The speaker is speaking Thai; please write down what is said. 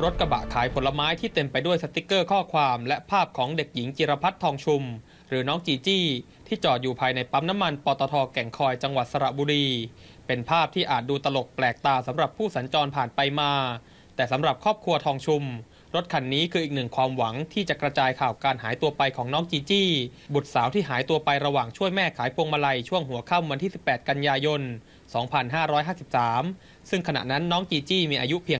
รถกระบะขายผลไม้ที่เต็มไปด้วยสติกเกอร์ข้อความและภาพของเด็กหญิงจิรพัฒน์ทองชุมหรือน้องจีจี้ที่จอดอยู่ภายในปั๊มน้ำมันปตท.แก่งคอยจังหวัดสระบุรีเป็นภาพที่อาจดูตลกแปลกตาสำหรับผู้สัญจรผ่านไปมาแต่สำหรับครอบครัวทองชุมรถคันนี้คืออีกหนึ่งความหวังที่จะกระจายข่าวการหายตัวไปของน้องจีจี้บุตรสาวที่หายตัวไประหว่างช่วยแม่ขายพวงมาลัยช่วงหัวค่ำวันที่18 กันยายน 2553ซึ่งขณะนั้นน้องจีจี้มีอายุเพียง